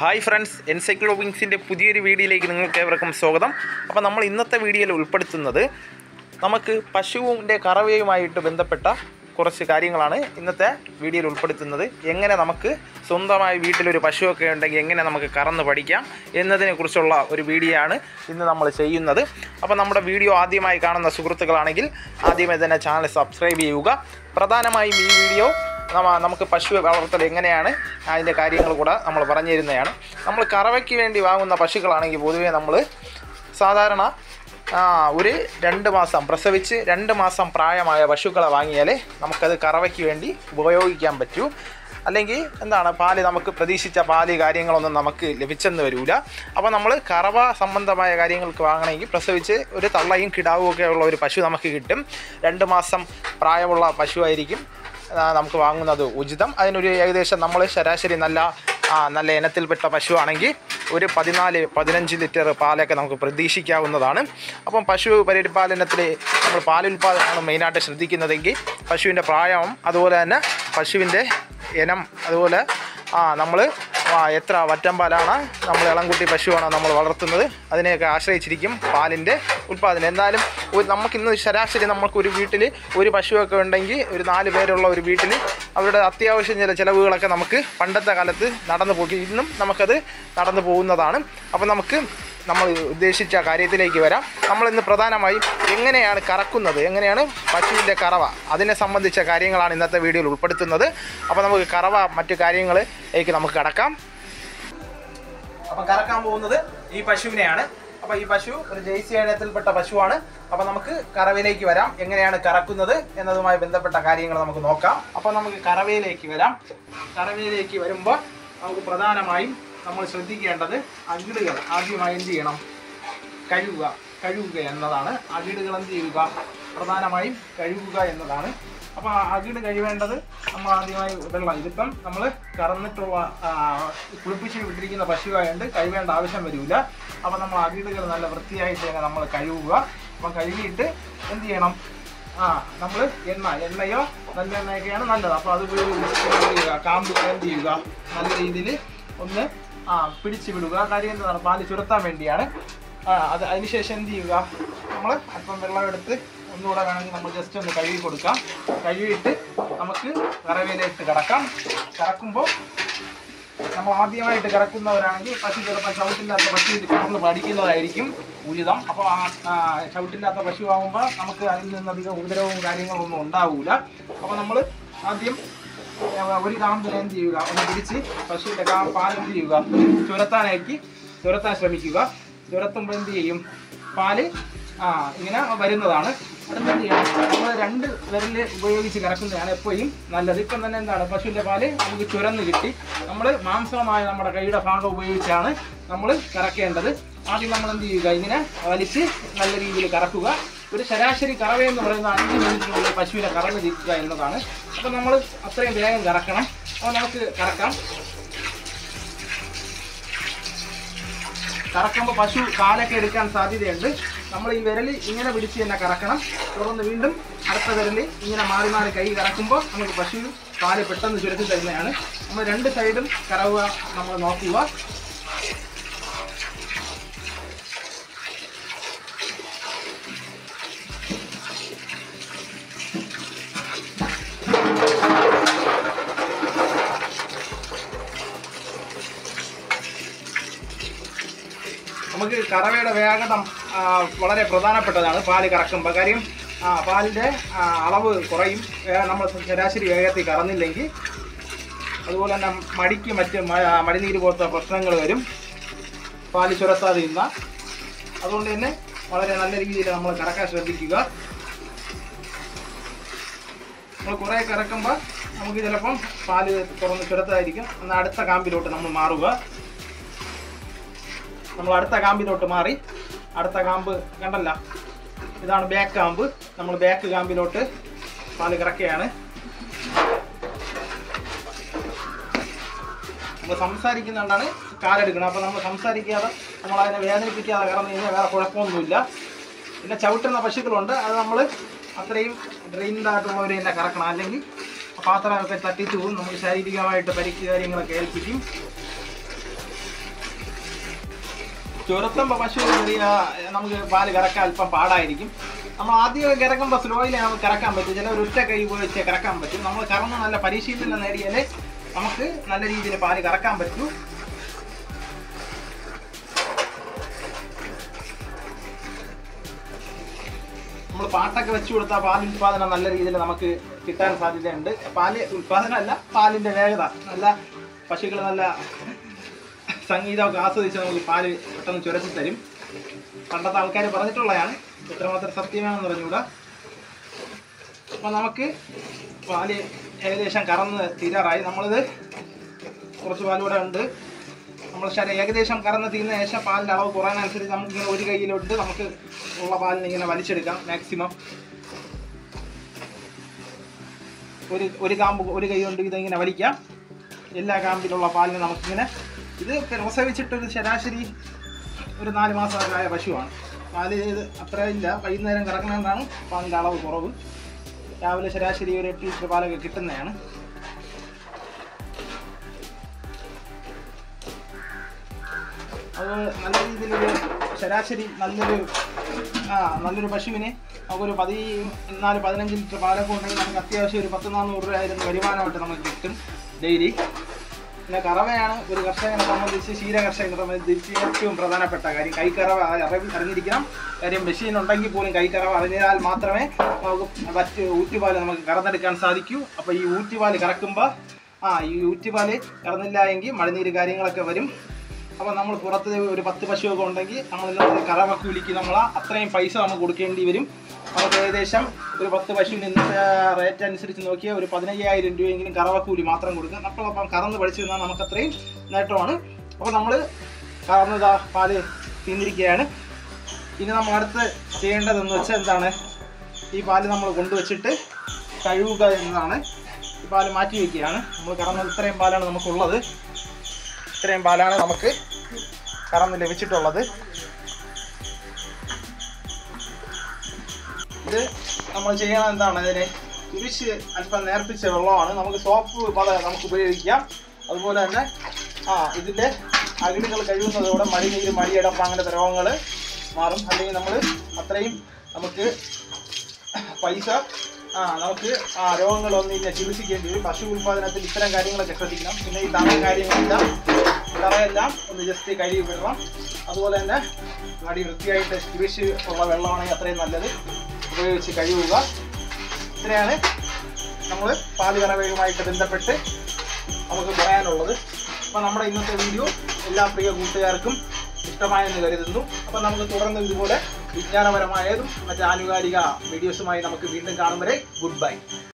Hi friends, എൻസൈക്ലോവിങ്സിൻ്റെ പുതിയൊരു വീഡിയോയിലേക്ക് നിങ്ങൾക്ക് ഏവർക്കും സ്വാഗതം. അപ്പോൾ നമ്മൾ ഇന്നത്തെ വീഡിയോയിൽ ഉൾപ്പെടുത്തുന്നത് നമുക്ക് പശുവിൻ്റെ കറവയുമായിട്ട് ബന്ധപ്പെട്ട കുറച്ച് കാര്യങ്ങളാണ് ഇന്നത്തെ വീഡിയോയിൽ ഉൾപ്പെടുത്തുന്നത്. എങ്ങനെ നമുക്ക് സ്വന്തമായി വീട്ടിലൊരു പശുവൊക്കെ ഉണ്ടെങ്കിൽ എങ്ങനെ നമുക്ക് കറന്ന് പഠിക്കാം എന്നതിനെക്കുറിച്ചുള്ള ഒരു വീഡിയോ ആണ് ഇന്ന് നമ്മൾ ചെയ്യുന്നത്. അപ്പോൾ നമ്മുടെ വീഡിയോ ആദ്യമായി കാണുന്ന സുഹൃത്തുക്കളാണെങ്കിൽ ആദ്യമേ തന്നെ ചാനൽ സബ്സ്ക്രൈബ് ചെയ്യുക. പ്രധാനമായും ഈ വീഡിയോ നമുക്ക് പശു വളർത്തൽ എങ്ങനെയാണ് അതിൻ്റെ കാര്യങ്ങൾ കൂടെ നമ്മൾ പറഞ്ഞു തരുന്നതാണ്. നമ്മൾ കറവയ്ക്ക് വേണ്ടി വാങ്ങുന്ന പശുക്കളാണെങ്കിൽ പൊതുവേ നമ്മൾ സാധാരണ ഒരു 2 മാസം പ്രസവിച്ച് 2 മാസം പ്രായമായ പശുക്കളെ വാങ്ങിയാൽ നമുക്കത് കറവയ്ക്ക് വേണ്ടി ഉപയോഗിക്കാൻ പറ്റൂ. അല്ലെങ്കിൽ പാല് നമുക്ക് പ്രതീക്ഷിച്ച പാല് കാര്യങ്ങളൊന്നും നമുക്ക് ലഭിച്ചെന്ന് വരില്ല. അപ്പോൾ നമ്മൾ കറവ സംബന്ധമായ കാര്യങ്ങൾക്ക് വാങ്ങണമെങ്കിൽ പ്രസവിച്ച് ഒരു തള്ളയും കിടാവും ഒക്കെ ഉള്ള ഒരു പശു നമുക്ക് കിട്ടും. 2 മാസം പ്രായമുള്ള പശുവായിരിക്കും നമുക്ക് വാങ്ങുന്നത് ഉചിതം. അതിനൊരു ഏകദേശം നമ്മൾ ശരാശരി നല്ല ഇനത്തിൽപ്പെട്ട പശുവാണെങ്കിൽ ഒരു 14-15 ലിറ്റർ പാലൊക്കെ നമുക്ക് പ്രതീക്ഷിക്കാവുന്നതാണ്. അപ്പം പശു പരിപാലനത്തിൽ നമ്മൾ പാലുൽപാദനമാണ് മെയിനായിട്ട് ശ്രദ്ധിക്കുന്നതെങ്കിൽ പശുവിൻ്റെ പ്രായം, അതുപോലെ തന്നെ പശുവിൻ്റെ ഇനം, അതുപോലെ നമ്മൾ എത്ര വറ്റമ്പാലാണ് നമ്മൾ ഇളംകുട്ടി പശുവാണോ നമ്മൾ വളർത്തുന്നത് അതിനെയൊക്കെ ആശ്രയിച്ചിരിക്കും പാലിൻ്റെ ഉൽപ്പാദനം. എന്തായാലും നമുക്കിന്ന് ശരാശരി നമുക്കൊരു വീട്ടിൽ ഒരു പശുവൊക്കെ ഉണ്ടെങ്കിൽ ഒരു 4 പേരുള്ള ഒരു വീട്ടിൽ അവരുടെ അത്യാവശ്യം ചില ചിലവുകളൊക്കെ നമുക്ക് പണ്ടത്തെ കാലത്ത് നടന്നു പോയി, ഇന്നും നമുക്കത് നടന്നു പോകുന്നതാണ്. അപ്പോൾ നമ്മൾ ഉദ്ദേശിച്ച കാര്യത്തിലേക്ക് വരാം. നമ്മളിന്ന് പ്രധാനമായും എങ്ങനെയാണ് കറക്കുന്നത്, എങ്ങനെയാണ് പശുവിൻ്റെ കറവ, അതിനെ സംബന്ധിച്ച കാര്യങ്ങളാണ് ഇന്നത്തെ വീഡിയോയിൽ ഉൾപ്പെടുത്തുന്നത്. അപ്പോൾ നമുക്ക് കറവ മറ്റു കാര്യങ്ങളിലേക്ക് നമുക്ക് കടക്കാം. അപ്പം കറക്കാൻ പോകുന്നത് ഈ പശുവിനെയാണ്. അപ്പോൾ ഈ പശു ഒരു ജേഴ്സി ഇനത്തിൽപ്പെട്ട പശുവാണ്. അപ്പോൾ നമുക്ക് കറവയിലേക്ക് വരാം. എങ്ങനെയാണ് കറക്കുന്നത് എന്നതുമായി ബന്ധപ്പെട്ട കാര്യങ്ങൾ നമുക്ക് നോക്കാം. അപ്പോൾ നമുക്ക് കറവയിലേക്ക് വരാം. കറവയിലേക്ക് വരുമ്പോൾ നമുക്ക് പ്രധാനമായും നമ്മൾ ശ്രദ്ധിക്കേണ്ടത് അകിടുകൾ ആദ്യമായി എന്ത് ചെയ്യണം, കഴുകുക എന്നതാണ്. അകിടുകൾ എന്ത് ചെയ്യുക, പ്രധാനമായും കഴുകുക എന്നതാണ്. അപ്പോൾ അകിട് കഴിവേണ്ടത് നമ്മൾ ആദ്യമായി വെള്ളം, ഇതിപ്പം നമ്മൾ കറന്നിട്ടുള്ള കുളിപ്പിച്ച് വിട്ടിരിക്കുന്ന പശുവായതുകൊണ്ട് കഴിവേണ്ട ആവശ്യം വരില്ല. അപ്പോൾ നമ്മൾ അകിടുകൾ നല്ല വൃത്തിയായിട്ട് തന്നെ നമ്മൾ കഴുകുക. അപ്പം കഴുകിയിട്ട് എന്ത് ചെയ്യണം, നമ്മൾ എണ്ണയോ നല്ല എണ്ണയൊക്കെയാണ് നല്ലത്. അപ്പോൾ അത് ഉപയോഗിച്ച് കാമ്പുകൾ എന്ത് ചെയ്യുക, നല്ല രീതിയിൽ ഒന്ന് പിടിച്ചു വിടുക. കാര്യം എന്താണ്, പാല് ചുരത്താൻ വേണ്ടിയാണ്. അതിനുശേഷം എന്ത് ചെയ്യുക, നമ്മൾ അല്പം വെള്ളം എടുത്ത് ഒന്നുകൂടെ വേണമെങ്കിൽ നമ്മൾ ജസ്റ്റ് ഒന്ന് കഴുകി കൊടുക്കാം. കഴുകിയിട്ട് നമുക്ക് കറവയിലേക്ക് കറക്കുമ്പോൾ നമ്മൾ ആദ്യമായിട്ട് കറക്കുന്നവരാണെങ്കിൽ പശു ചിലപ്പോൾ ചവിട്ടില്ലാത്ത പശു കറന്ന് പഠിക്കുന്നതായിരിക്കും ഉചിതം. അപ്പോൾ ചവിട്ടില്ലാത്ത പശു ആകുമ്പോൾ നമുക്ക് അതിൽ നിന്നധികം ഉപദ്രവവും കാര്യങ്ങളൊന്നും ഉണ്ടാവില്ല. അപ്പോൾ നമ്മൾ ആദ്യം ഒരു കാമ്പിനെ എന്ത് ചെയ്യുക, ഒന്ന് പിടിച്ച് പശുവിൻ്റെ പാൽ എന്ത് ചെയ്യുക, ചുരത്താൻ ശ്രമിക്കുക. ചുരത്തുമ്പോൾ എന്ത് ചെയ്യും, പാല് ഇങ്ങനെ വരുന്നതാണ്. അടുത്തെന്ത് ചെയ്യണം, നമ്മൾ 2 വിരൽ ഉപയോഗിച്ച് കറക്കുന്നതാണ് എപ്പോഴും നല്ലത്. ഇപ്പം തന്നെ പശുവിൻ്റെ പാല് നമുക്ക് ചുരന്ന് കിട്ടി. നമ്മൾ മാംസമായ നമ്മുടെ കൈയുടെ ഭാഗം ഉപയോഗിച്ചാണ് നമ്മൾ കറക്കേണ്ടത്. ആദ്യം നമ്മൾ എന്ത് ചെയ്യുക, ഇങ്ങനെ വലിച്ച് നല്ല രീതിയിൽ കറക്കുക. ഒരു ശരാശരി കറവയെന്ന് പറയുന്നത് 5 മിനിറ്റിനുള്ളിൽ പശുവിനെ കറന്ന് തീർക്കുക എന്നതാണ്. അപ്പോൾ നമ്മൾ അത്രയും വേഗം കറക്കണം. അപ്പോൾ നമുക്ക് കറക്കുമ്പോൾ പശു കാലൊക്കെ എടുക്കാൻ സാധ്യതയുണ്ട്. നമ്മൾ ഈ വിരൽ ഇങ്ങനെ പിടിച്ച് തന്നെ കറക്കണം. തുടർന്ന് വീണ്ടും അടുത്ത വിരൽ ഇങ്ങനെ മാറി കൈ കറക്കുമ്പോൾ നമുക്ക് പശു പാല് പെട്ടെന്ന് ചുരത്തി തരുന്നതാണ്. നമ്മൾ 2 സൈഡും കറവുക നമ്മൾ നോക്കുക. നമുക്ക് കറവയുടെ വേഗത വളരെ പ്രധാനപ്പെട്ടതാണ് പാല് കറക്കുമ്പോൾ. കാര്യം പാലിൻ്റെ അളവ് കുറയും നമ്മൾ ശരാശരി വേഗത്തിൽ കറന്നില്ലെങ്കിൽ. അതുപോലെ തന്നെ മടിക്ക് മടിനീര് പോലത്തെ പ്രശ്നങ്ങൾ വരും പാല് ചുരത്താതെ ഇന്ന. അതുകൊണ്ട് തന്നെ വളരെ നല്ല രീതിയിൽ നമ്മൾ കറക്കാൻ ശ്രദ്ധിക്കുക. നമ്മൾ കുറേ കറക്കുമ്പോൾ നമുക്ക് ചിലപ്പം പാല് തുറന്ന് ചുരത്തായിരിക്കും. എന്നാൽ അടുത്ത കാമ്പിലോട്ട് നമ്മൾ മാറുക. നമ്മൾ അടുത്ത കാമ്പിലോട്ട് മാറി, അടുത്ത കാമ്പ് കണ്ടല്ല, ഇതാണ് ബാക്ക് കാമ്പ്. നമ്മൾ ബാക്ക് കാമ്പിലോട്ട് പാല് കറക്കുകയാണ്. നമ്മൾ സംസാരിക്കുന്നുകൊണ്ടാണ് കാലെടുക്കണം. അപ്പോൾ നമ്മൾ സംസാരിക്കാതെ നമ്മളതിനെ വേദനിപ്പിക്കാതെ കറന്നു കഴിഞ്ഞാൽ വേറെ കുഴപ്പമൊന്നുമില്ല. പിന്നെ ചവിട്ടുന്ന പശുക്കളുണ്ട്, അത് നമ്മൾ അത്രയും ഡ്രെയിൻഡായിട്ടുള്ളവർ തന്നെ കറക്കണം. അല്ലെങ്കിൽ പാത്രമൊക്കെ തട്ടിച്ചു പോകും, നമുക്ക് ശാരീരികമായിട്ട് പരിക്ക് കാര്യങ്ങളൊക്കെ ഏൽപ്പിക്കും. ചുരത്തുമ്പോൾ പശു ചെറിയ നമുക്ക് പാല് കറക്കാൻ അല്പം പാടായിരിക്കും. നമ്മൾ ആദ്യമൊക്കെ കറക്കുമ്പോൾ സ്ലോയിൽ നമുക്ക് കറക്കാൻ പറ്റും. ചില ഒരു ഒറ്റ കൈ ഉപയോഗിച്ച് കറക്കാൻ പറ്റും. നമ്മൾ കറന്ന് നല്ല പരിശീലനം നേടിയാലേ നമുക്ക് നല്ല രീതിയിൽ പാല് കറക്കാൻ പറ്റൂ. നമ്മൾ പാട്ടൊക്കെ വെച്ച് കൊടുത്താൽ പാൽ ഉൽപ്പാദനം നല്ല രീതിയിൽ നമുക്ക് കിട്ടാൻ സാധ്യതയുണ്ട്. പാല് ഉൽപ്പാദനമല്ല, പാലിൻ്റെ വേഗത നല്ല പശുക്കൾ നല്ല സംഗീതമൊക്കെ ആസ്വദിച്ച് നമുക്ക് പാല് പെട്ടെന്ന് ചുരത്തി തരും. പണ്ടത്തെ ആൾക്കാർ പറഞ്ഞിട്ടുള്ളതാണ്, എത്രമാത്രം സത്യമാണെന്ന് പറഞ്ഞുകൂടാ. അപ്പം നമുക്ക് പാല് ഏകദേശം കറന്ന് തീരാറായി. നമ്മളിത് കുറച്ച് പാലൂടെ ഉണ്ട്. നമ്മൾ ഏകദേശം കറന്ന് തീർന്ന ശേഷം പാലിൻ്റെ അളവ് കുറയാനനുസരിച്ച് നമുക്കിങ്ങനെ ഒരു കൈയിലോട്ട് നമുക്ക് ഉള്ള പാലിന് ഇങ്ങനെ വലിച്ചെടുക്കാം. മാക്സിമം ഒരു കാമ്പ് ഒരു കൈ കൊണ്ട് ഇതിങ്ങനെ വലിക്കാം. എല്ലാ കാമ്പിലുള്ള പാലിന് നമുക്കിങ്ങനെ, ഇത് പ്രസവിച്ചിട്ടൊരു ശരാശരി ഒരു 4 മാസമായ പശുവാണ്. പാല് അത്ര ഇല്ല, വൈകുന്നേരം കറക്കുന്നതുകൊണ്ടാണ് പാലിൻ്റെ അളവ് കുറവ്. രാവിലെ ശരാശരി ഒരു 8 ലിറ്റർ പാലൊക്കെ കിട്ടുന്നതാണ്. അത് നല്ല രീതിയിലൊരു ശരാശരി നല്ലൊരു പശുവിന് നമുക്കൊരു 14-15 ലിറ്റർ പാലൊക്കെ ഉണ്ടെങ്കിൽ നമുക്ക് അത്യാവശ്യം ഒരു 100-400 രൂപ വരുമാനമായിട്ട് നമുക്ക് കിട്ടും ഡെയിലി. പിന്നെ കറവയാണ് ഒരു കർഷകനെ സംബന്ധിച്ച്, ക്ഷീര കർഷകനെ സംബന്ധിച്ച് ഏറ്റവും പ്രധാനപ്പെട്ട കാര്യം. കൈക്കറവ അറിഞ്ഞിരിക്കണം. കാര്യം മെഷീൻ ഉണ്ടെങ്കിൽ പോലും കൈക്കറവ അറിഞ്ഞാൽ മാത്രമേ നമുക്ക് ഊറ്റുപാല് നമുക്ക് കറന്നെടുക്കാൻ സാധിക്കൂ. അപ്പോൾ ഈ ഊറ്റുപാല് കറക്കുമ്പോൾ ഈ ഊറ്റുപാല് കറന്നില്ല എങ്കിൽ മഴനീര് കാര്യങ്ങളൊക്കെ വരും. അപ്പോൾ നമ്മൾ പുറത്ത് ഒരു 10 പശുവൊക്കെ ഉണ്ടെങ്കിൽ നമ്മളിന്നത്തെ കറവ കൂലിക്ക് നമ്മൾ അത്രയും പൈസ നമുക്ക് കൊടുക്കേണ്ടി വരും. നമുക്ക് ഏകദേശം ഒരു 10 പശുവിന് ഇന്നത്തെ റേറ്റ് അനുസരിച്ച് നോക്കിയാൽ ഒരു 15,000 രൂപയെങ്കിലും കറവക്കൂലി മാത്രം കൊടുക്കും. അപ്പം കറന്ന് പഠിച്ചു തന്നാൽ നമുക്ക് അത്രയും നേട്ടമാണ്. അപ്പോൾ നമ്മൾ കറന്നതാ പാല് തിന്നിരിക്കുകയാണ്. ഇനി നമ്മൾ അടുത്ത് ചെയ്യേണ്ടതെന്ന് വെച്ചാൽ എന്താണ്, ഈ പാല് നമ്മൾ കൊണ്ടുവച്ചിട്ട് കഴുകുക എന്നതാണ്. ഈ പാല് മാറ്റി വയ്ക്കുകയാണ്. നമ്മൾ കറന്നത് ഇത്രയും പാലാണ് നമുക്കുള്ളത്. ഇത്രയും പാലാണ് നമുക്ക് കറന്ന് ലഭിച്ചിട്ടുള്ളത്. ഇത് നമ്മൾ ചെയ്യണം എന്താണ്, ഇതിനെ കുരിശ് അല്പം നേർപ്പിച്ച വെള്ളമാണ്. നമുക്ക് സോപ്പ് പത നമുക്ക് ഉപയോഗിക്കാം. അതുപോലെ തന്നെ ഇതിൻ്റെ അകിടുകൾ കഴിയുന്നതോടെ മടിനീര്, മടിയടപ്പ് അങ്ങനത്തെ രോഗങ്ങൾ മാറും. അല്ലെങ്കിൽ നമ്മൾ അത്രയും നമുക്ക് പൈസ നമുക്ക് രോഗങ്ങളൊന്നും ഇല്ല ചികിത്സിക്കേണ്ടി വരും. പശു ഉൽപ്പാദനത്തിൽ ഇത്തരം കാര്യങ്ങളൊക്കെ ശ്രദ്ധിക്കണം. പിന്നെ ഈ തറയെല്ലാം ഒന്ന് ജസ്റ്റ് കഴുകി വിടണം. അതുപോലെ തന്നെ മടി വൃത്തിയായിട്ട് കുരിശ് ഉള്ള വെള്ളമാണെങ്കിൽ അത്രയും നല്ലത് ഉപയോഗിച്ച് കഴുകുക. ഇത്രയാണ് നമ്മൾ പാല് കറവയുമായിട്ട് ബന്ധപ്പെട്ട് നമുക്ക് പറയാനുള്ളത്. അപ്പോൾ നമ്മുടെ ഇന്നത്തെ വീഡിയോ എല്ലാ പ്രിയ കൂട്ടുകാർക്കും ഇഷ്ടമായെന്ന് കരുതുന്നു. അപ്പോൾ നമുക്ക് തുടർന്ന് ഇതുപോലെ വിജ്ഞാനപരമായതും മറ്റ് ആനുകാലിക വീഡിയോസുമായി നമുക്ക് വീണ്ടും കാണും വരെ ഗുഡ് ബൈ.